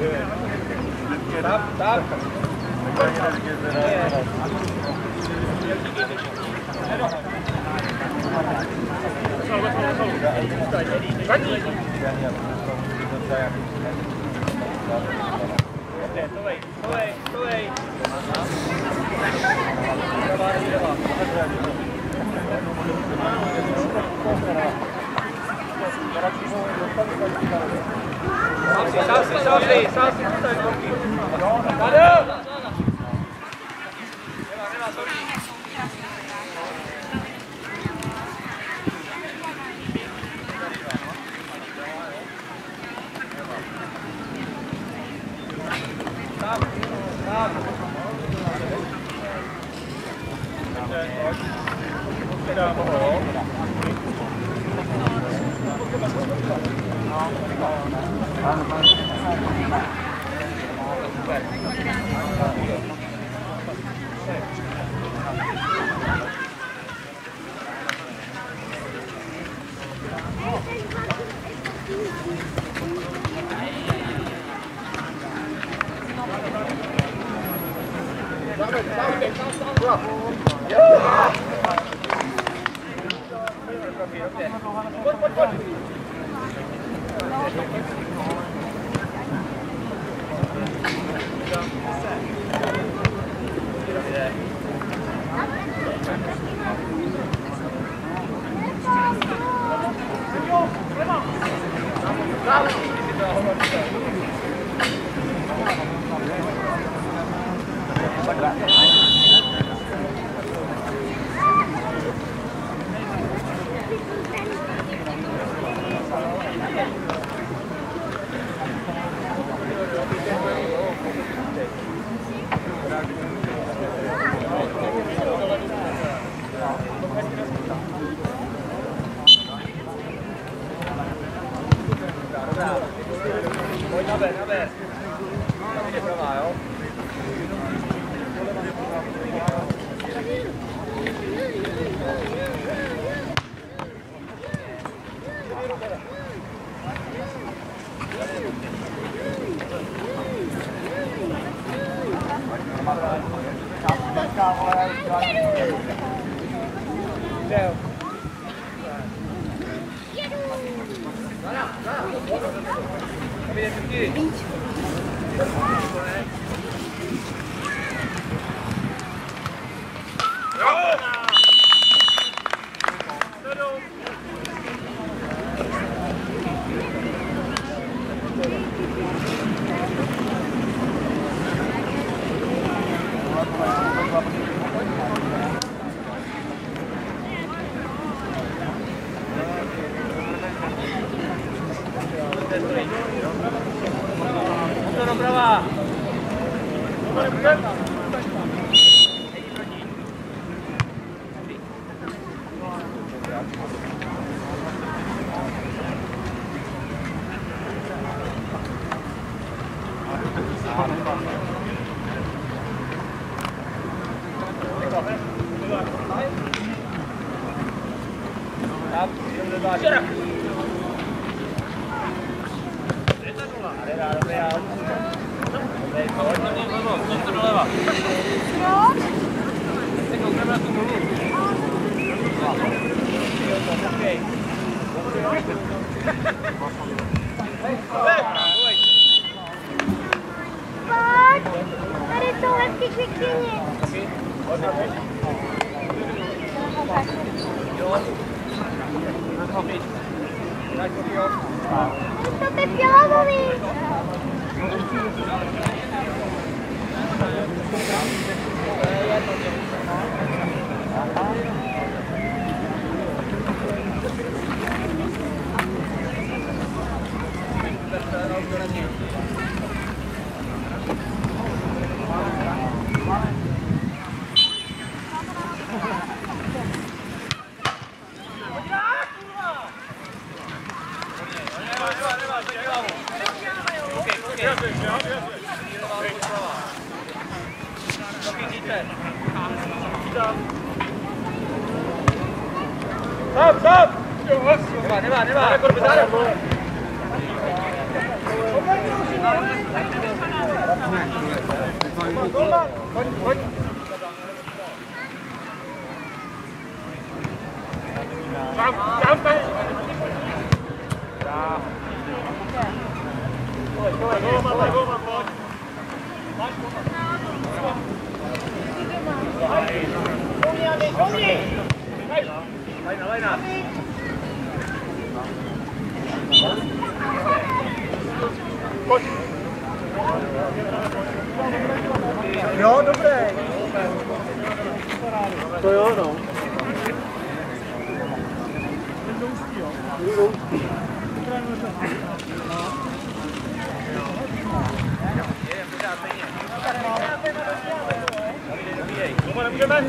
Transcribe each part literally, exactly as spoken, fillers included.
Stop, stop. Salsi, salsi, salsi, Dado! Stop, stop. Stop, stop! Ne va, ne va, ne va! Pojď, pojď. Tam, tam, tam. Dá. Pojď, pojď, golman, pojď, golman, pojď. Máš golman. Komni, Andy, komni. Lajna, lajna. Pojď. Jo, dobré. To jo, no. Doma nemůžeme?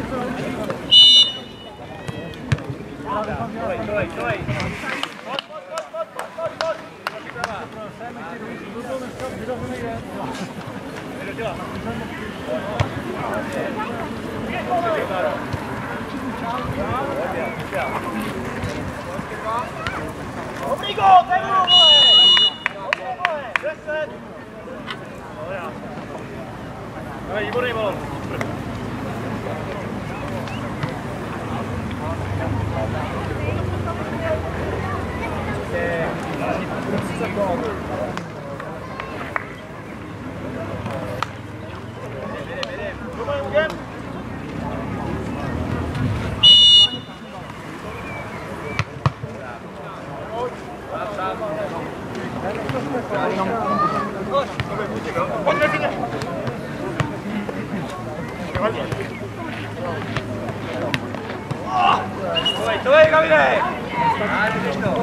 Čolej, čolej, čolej. Pojď, pojď, pojď, pojď, pojď, dobrý gól, ten gól, vole! Dobrý, vole! Deset! Ale výborný balon. To je, Gavine! A, jdeš to.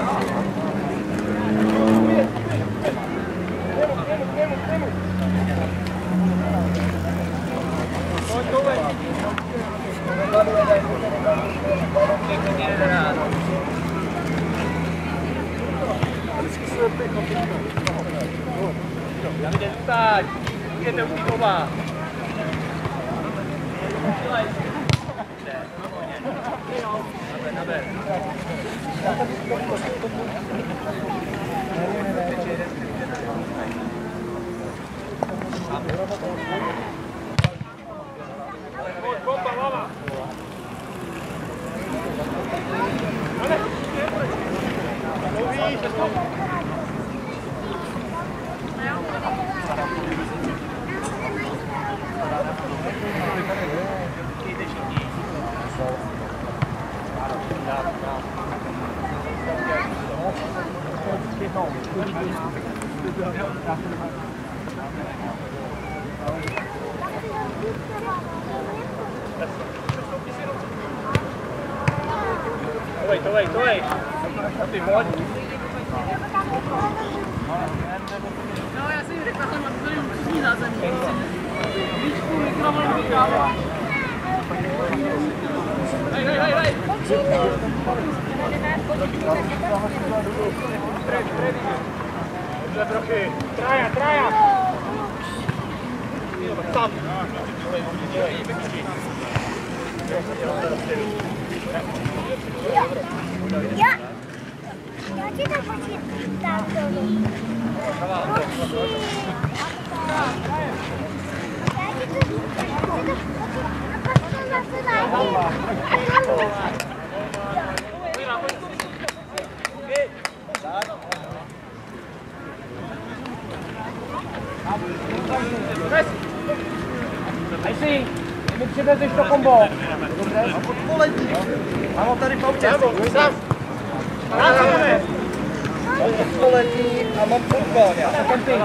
Pojď, tohle. Gavine, zůstaň. Můžete už být oba. Naber, naber. Bomba, lava. Tovej, tovej, tovej. Ty pojď. No, já si řekla, že mám tady určitý zázemí. Víčku, mikrofon vykává. Hej, hej, hej, hej. Dobře, trochy. Traja, traja. Tam. Já, já ti to počítám dolů. Ruší. Já ti to počítám. A pak to zase najím. A dolů. Hejsi, mi přivezeš to kombo. Dobře? Odpolední. Mám ho tady v autě. Sám. Vrátíme. Mám odpolední a mám fotbal. Já jsem kemping.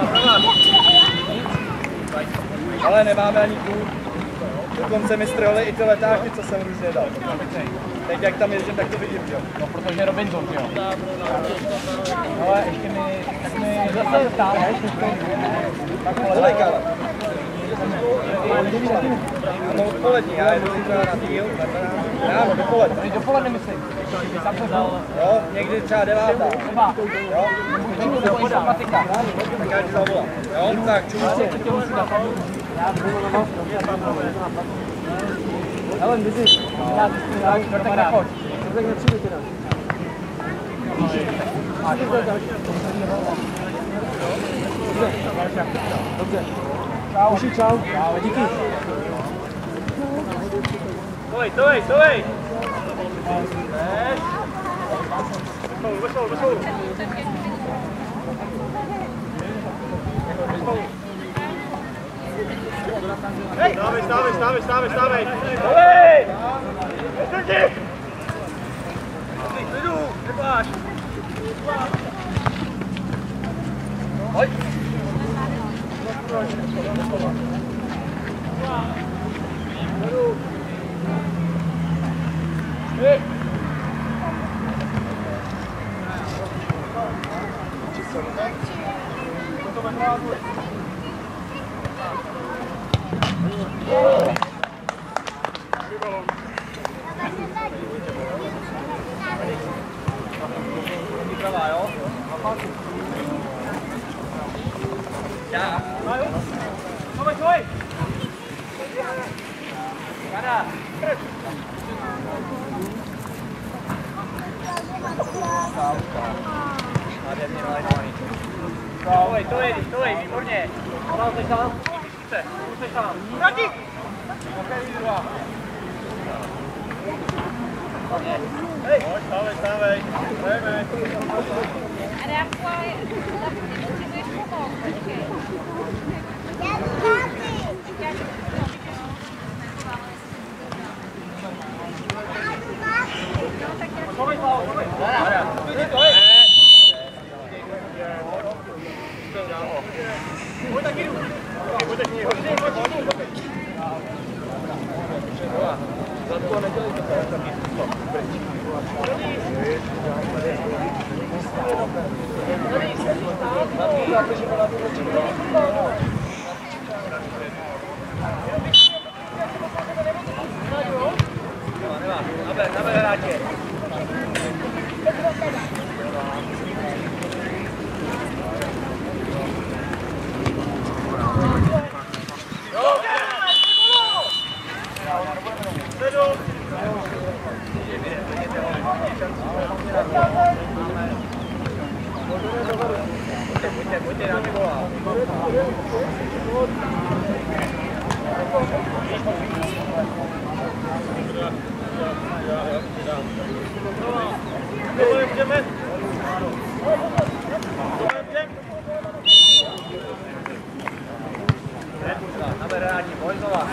Ale nemáme ani klub. Dokonce mi strojili i ty letáky, co jsem různě dal. Teď jak tam jezdím, tak to vidím, jo. No, protože Robinson, jo. Ale ještě mi, tak mi zase stále, ještě tak kolik, ale. Já mám odpolední, já jedu zítra na díl, já mám dopoledne. Ty dopoledne myslím. Jo, někdy třeba devátá. Jo, informatika. Tak já ti zavolám. Jo, tak čumu. Hele, vizi. Já ti čtvrtek nechoď. Čtvrtek nepřijdu teda. Dobře. Dobře. Čau. Uši, čau. Čau, díky. Stovej, stovej, stovej. Veselu, veselu, veselu. Hej! Stávej, stávej, stávej, stávej, stávej! Stovej! Vesel Klidu, nepláš. Pojď. Hej. Pravá, jo? Já. Stovej, stovej! Kada! Nádherně nalajnovaný. Stovej, stovej, stovej, výborně. Dál se tam. Více, se tam. Proti! Ok, druhá. Hej! Pojď, stávej, stávej. Jdeme. A reakce je, potřebuješ pomoct, počkej. Já to Stovej, Slavo, stovej. Stovej, stovej. Pojď taky jdu. Pojď taky jdu. Za to nedělej to taky. Naber, naber hráče. Pojďte, pojďte, dáme gola. Jdeme, jdeme. Naber rádi, pojď znova.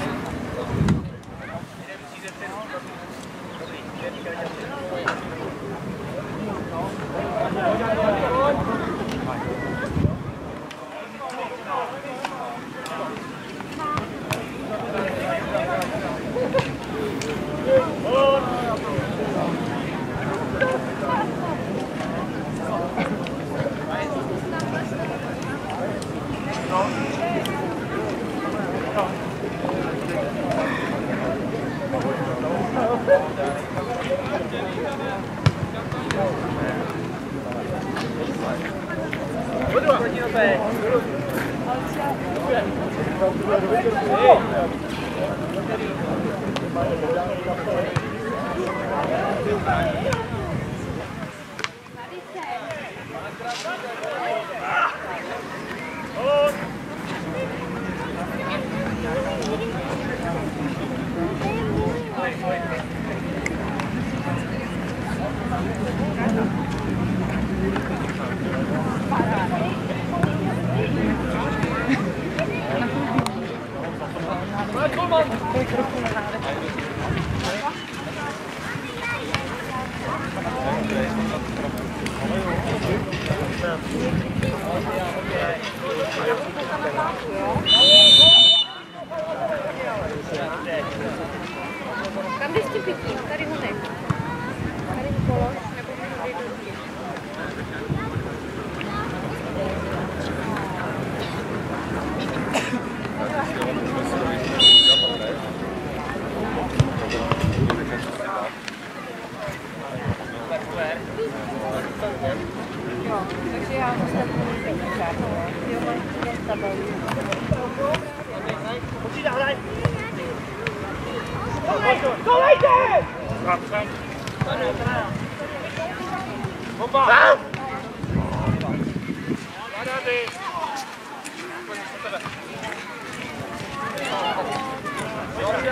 Kam jdeš tím pitím? Tady ho nech. Tady ho polož, nebo mi ho dej do Jo, takže já ostatní nejsem žádnou. Jo, mám tam tabelu. Počítá, hraj! Kolejte! Bomba! Tam! Vládáte!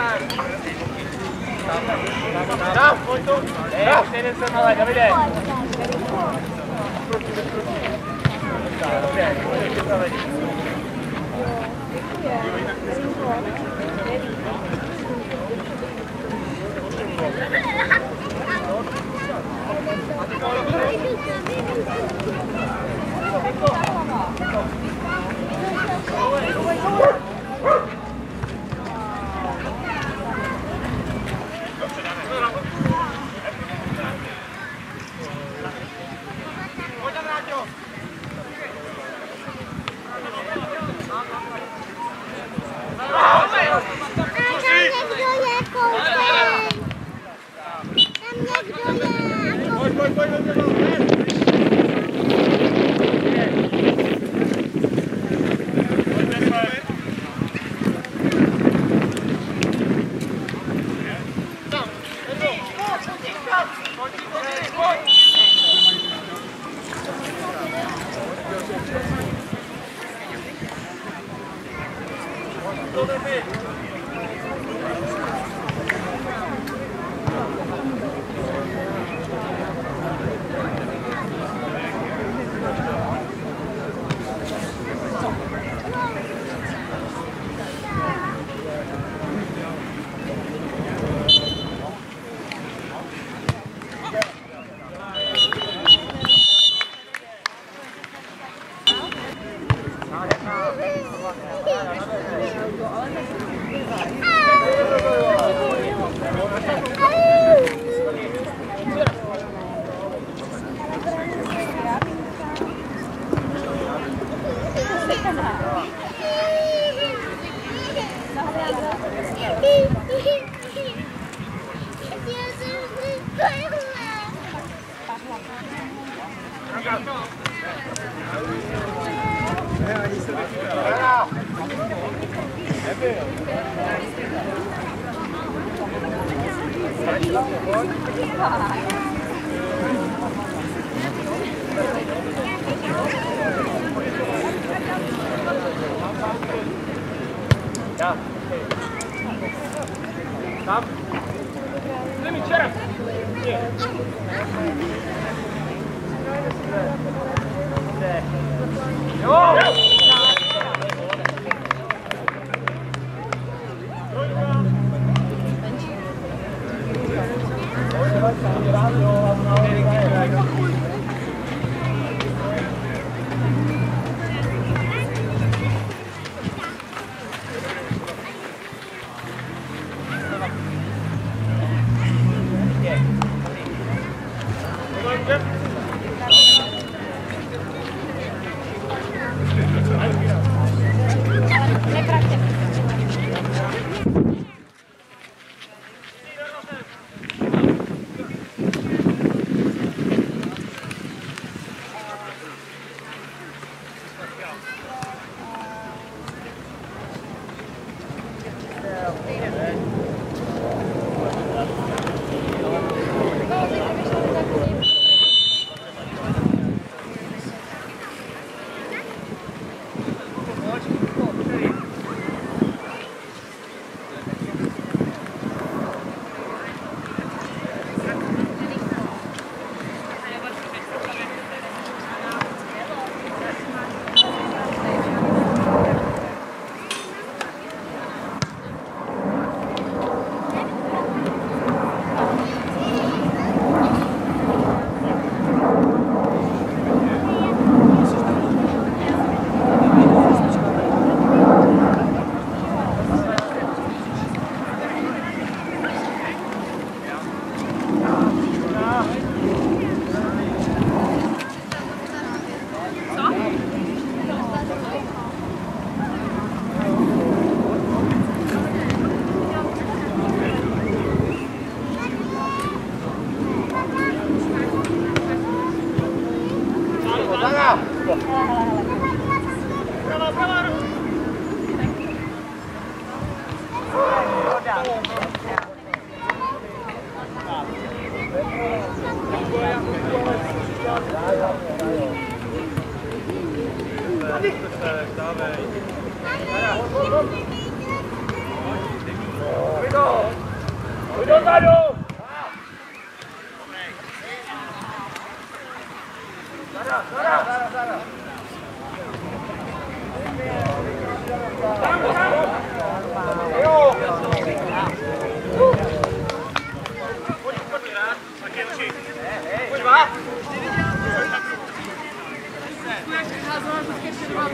Tam, pojď tu. Tam, jeden jsem, ale Davide. Dobře, ještě to vedí. Ja. Tam. Nimi čerap. Nie. Jo! Pojď dozadu! Zara, Zara, Zara, Zara. Tam, tam! Jo! Pojď, pojď, rád. Taky oči. Pojď, má. Jak házovala vždycky ještě dva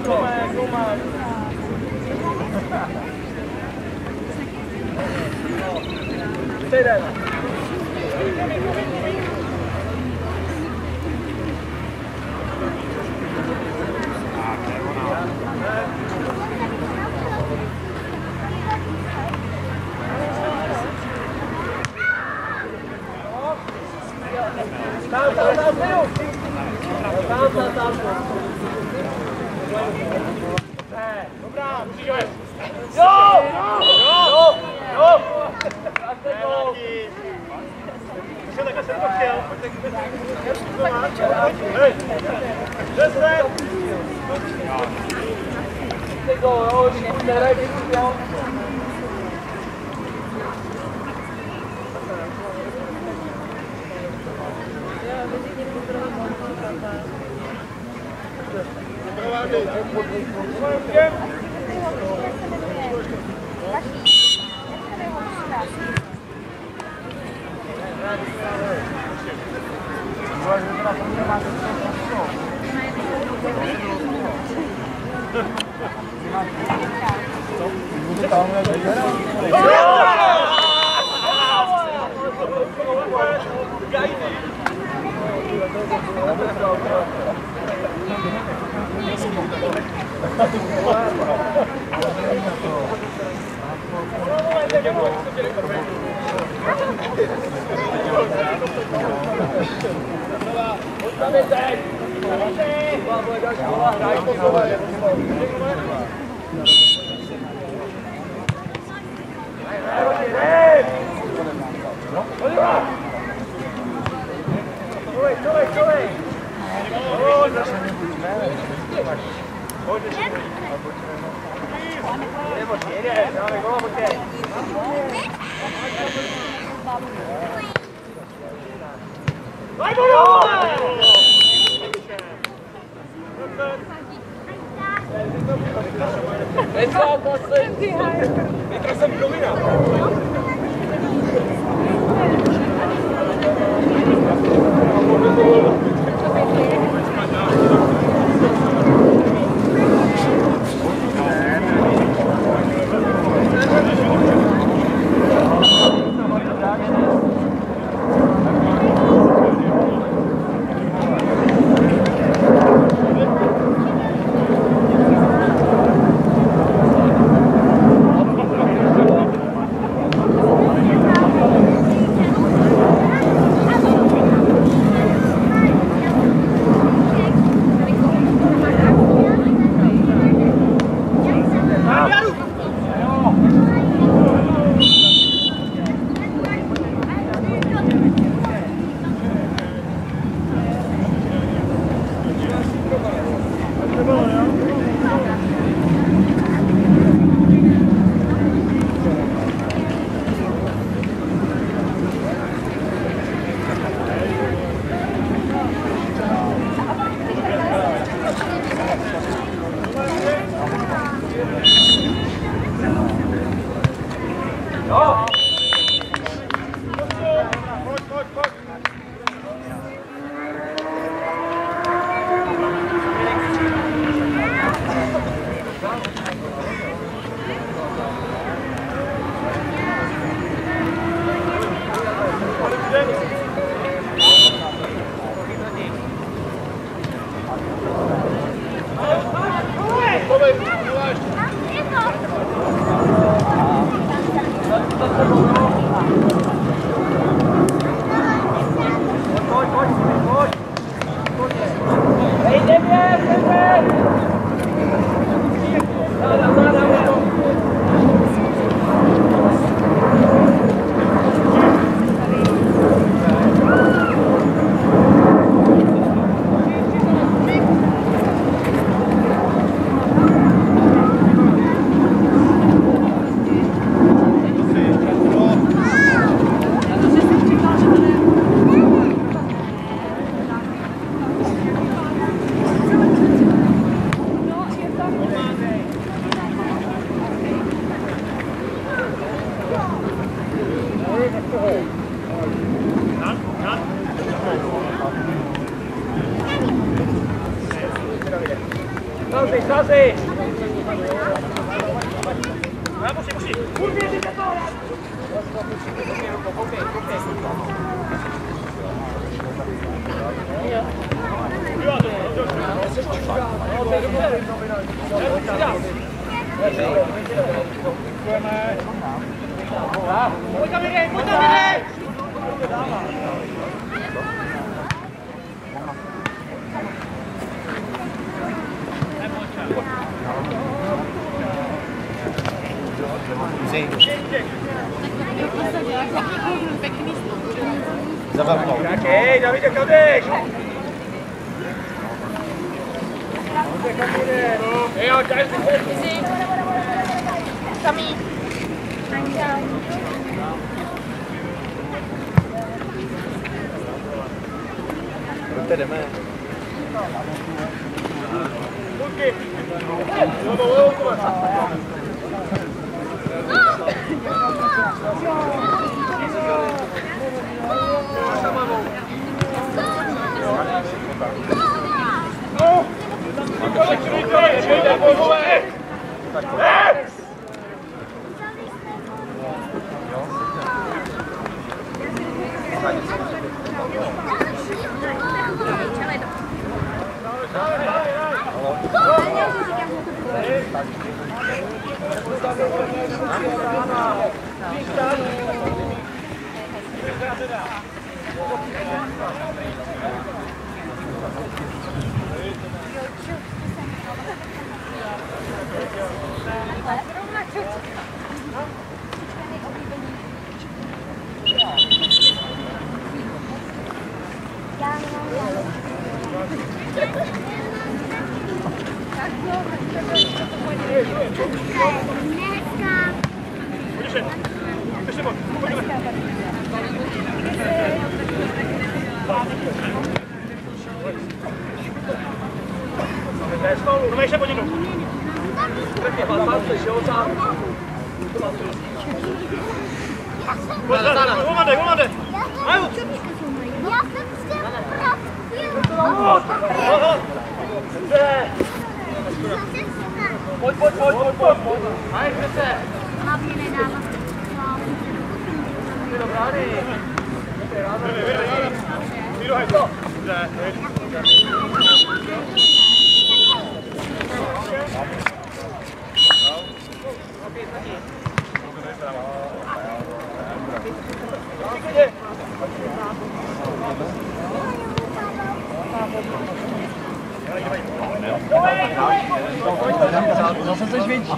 Tam, tam, tam, tam, tam, tam, tam. Dobrá, můžeš. Jo! Jo! Jo! Jo! Ještě takhle jsem to chtěl. Hej! Přesně! Ty go, jo, nehraj ty, jo. Scházej, scházej! Já musím, musím! Kurvě, ty to! Koukej, koukej. Pojď tam jdej, pojď tam jdej! Hej, Davide, kam jdeš? Hej, jo, každý se. Samý. Proto jdeme. Luky! Pojď, pojď, pojď, pojď, pojď, pojď. Hej, přece. Hlavně nedává. Rády. Míro, hej, to. Ne, hej. Zase jsi větší.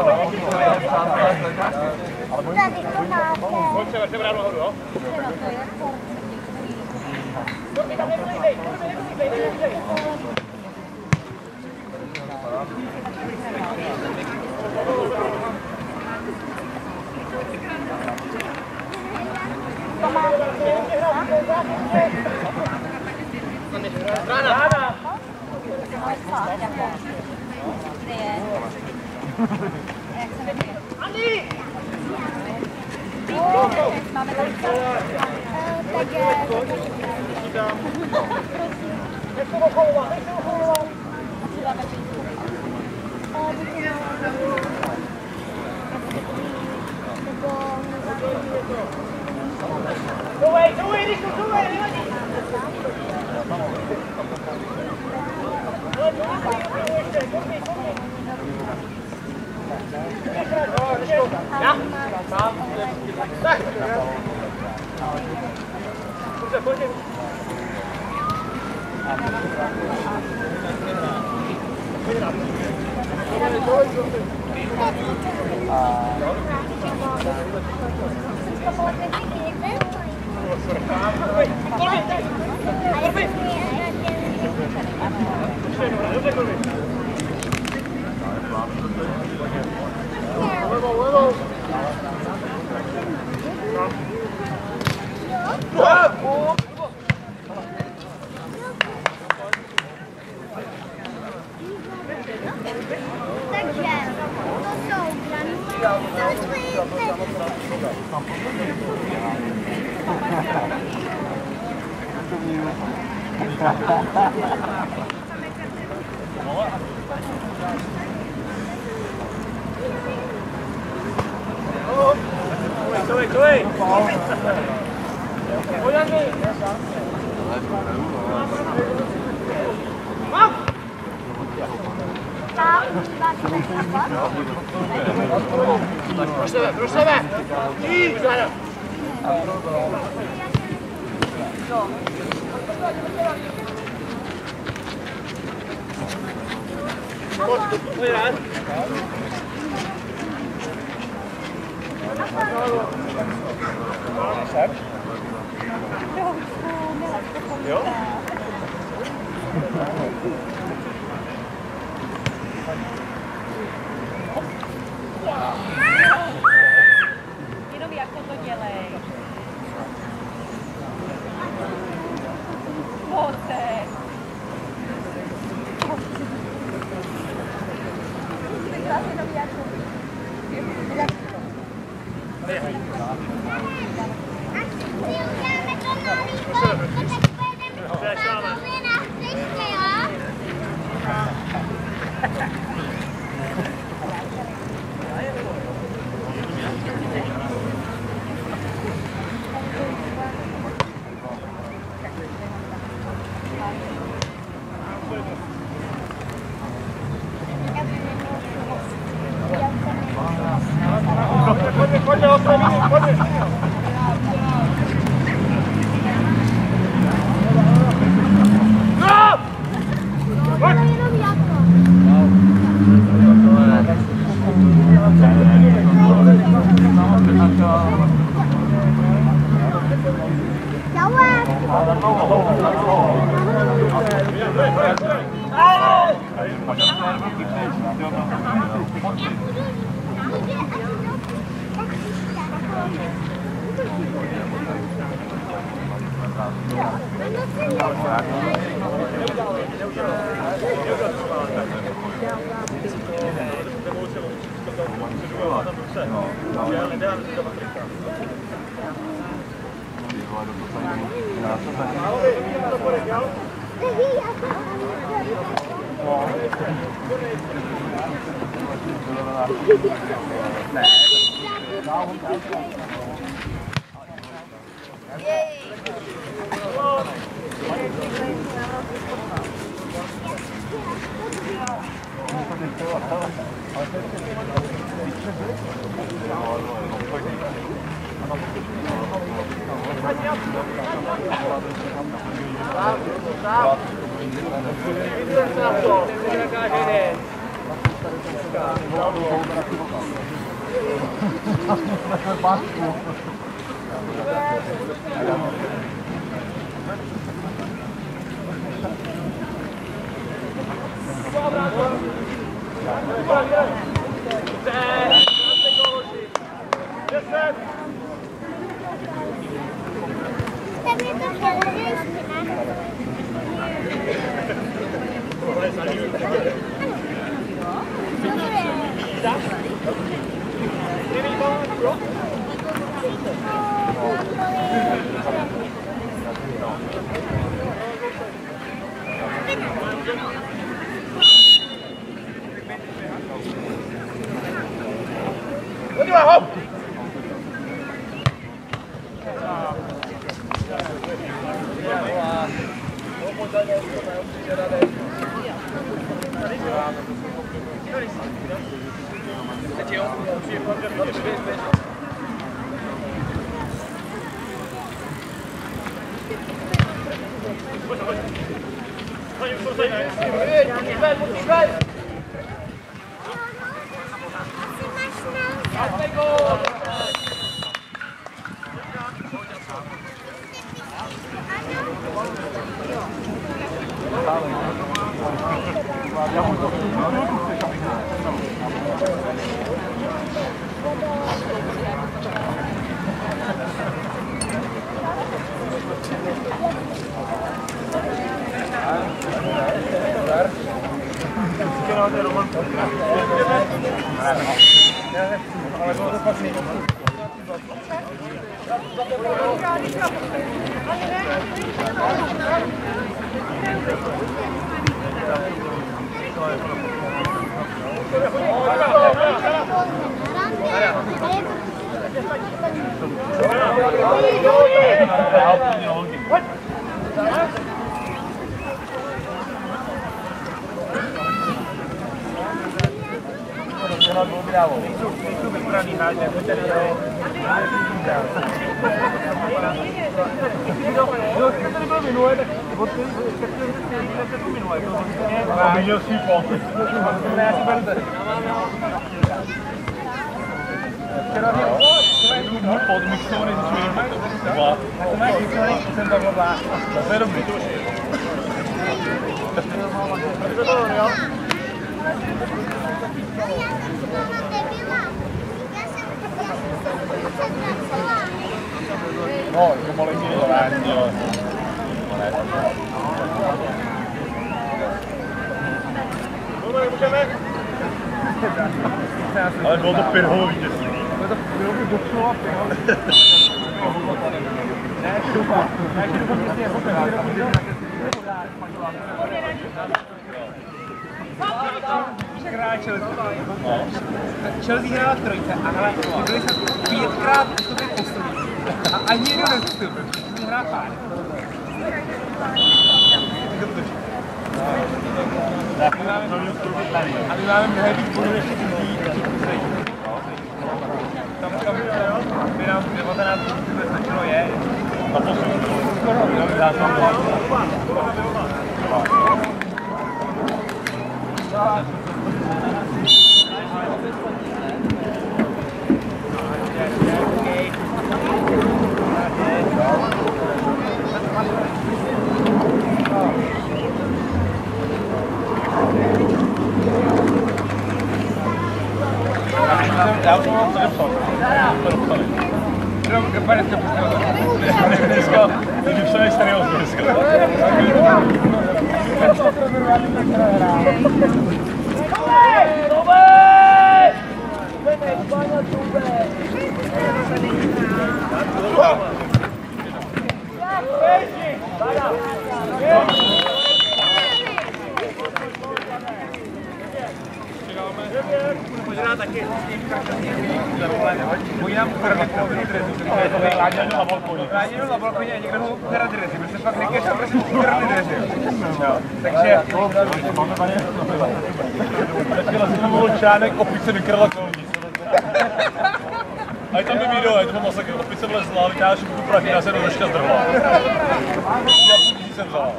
Pojď se, vrtě bránu nahoru, jo? Rána! Kde je? Jak se jmenuje? Andi! Máme tady tak je... Nechci ocholovat, nechci ocholovat! Dovej, dovej, Riku, dovej, nevadí! Ja? Tam. Tak. Pojď, pojď. Takže to jsou granule. Pro sebe, pro sebe! Jít! Pojď rád. Jo? Jenom jak to dělej. Moce. dělat odbrávou. Nejsou vybraný hráči, jako tady jo. Jo, když tady byl minulé, tak od té se tu minulé. A viděl svý pot. Já si beru. Můj podmixovaný zčuji. A to máš mixovaný jsem tam blbá. To je dobrý. No, je to malinky nedělání, ale... Ale bylo to pirhovo vítězství. Bylo to pirhovo boxová pirhovo. Ne, jak je doufám. Jak je doufám, že je hotel. Chelsea hrála v trojce a hele, byli jsme pětkrát postupit poslední a ani jednou nevstupil, protože hrá pár. A my máme mnohé víc bodů ještě lidí, než poslední. Tam by nám devatenáct by stačilo je. A poslední. Já jsem já už mám to nepsal. To dopsali. Jenom kaparetka pustila. Dneska, když už se nejstarého z dneska. Možná taky. Oni nám ukradli polovinu dresu. Láděno na balkoně. Láděno na balkoně a někdo mu ukradl dresy. My se fakt nekešel, protože mu ukradli dresy. Takže... Taky jsem mluvil článek, opice vykradla kolonic. A je tam by video, je to masakr, opice vlezla, vytáhla šipku prachy, já se do doška zdrhla. Já půl tisíc jsem vzala.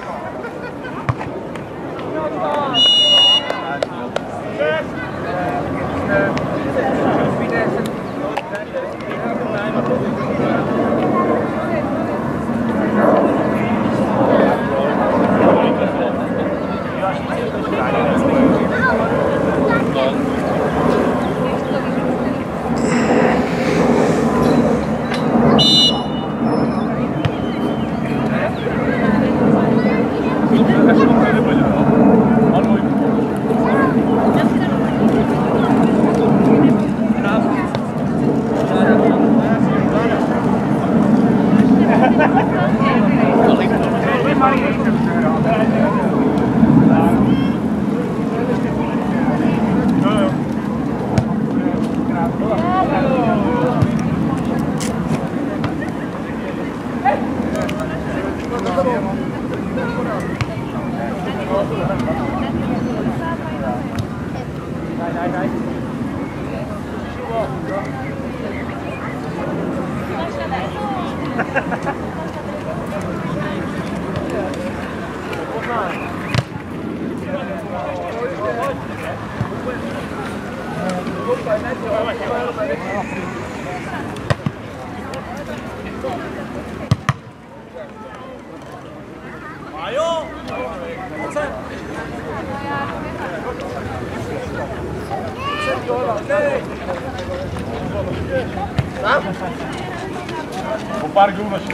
O pár gólů našich.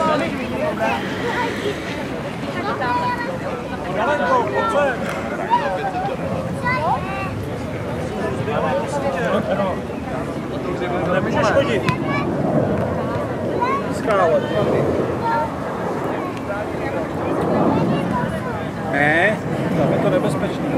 Nemůžeš chodit. Skále. Ne, tam je to nebezpečné.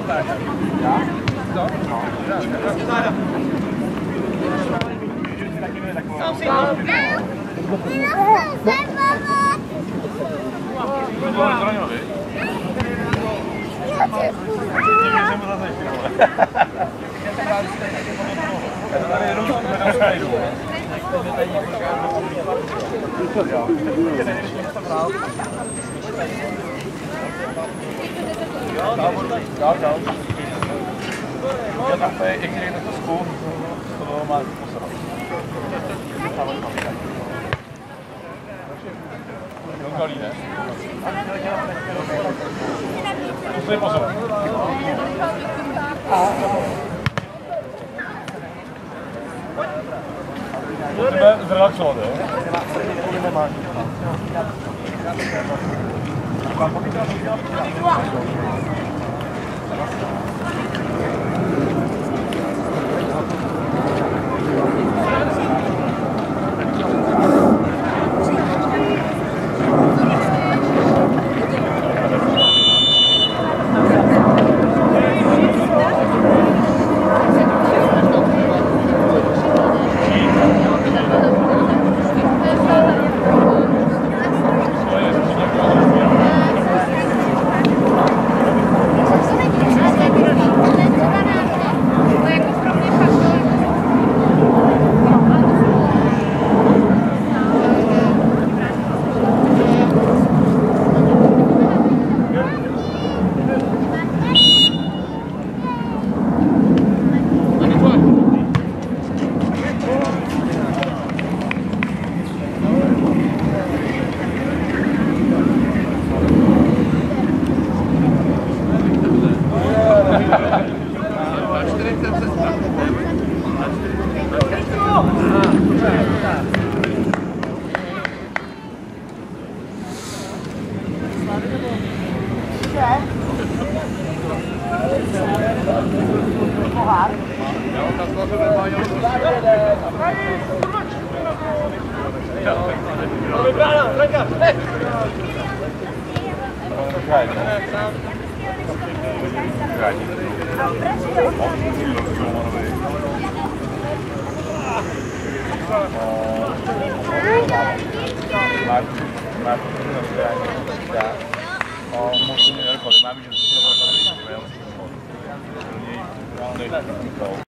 Ja, ja. Ja, tak to je, jak si to zkus, to má posrat. Dongalí, ne? To je pozor. Musíme zrelaxovat, jo? Má